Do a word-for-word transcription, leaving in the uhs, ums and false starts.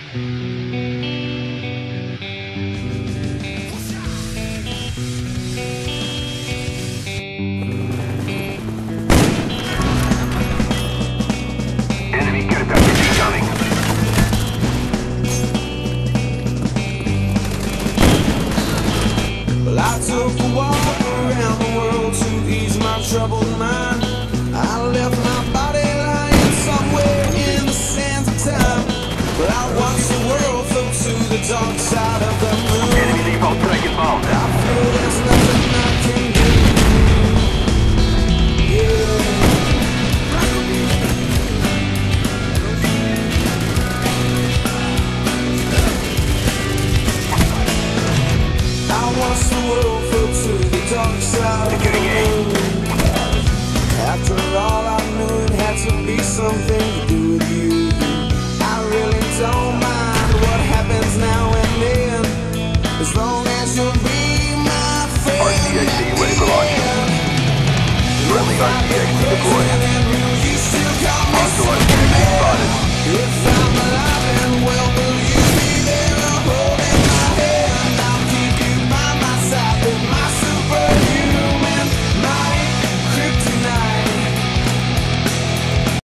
Enemy contact incoming. Well, I took a walk around the world to ease my troubled mind. I left my body lying somewhere in the sands of time. But I watched the world float to the dark side of the moon. Enemy depot strike inbound. I feel there's nothing I can do. Yeah. I watched the world float to the dark side of the moon. After all, I knew it had to be something to do with you. I really don't mind what happens now and then, as long as you'll be my friend. R C X D ready for launch. Friendly R C X D deployed.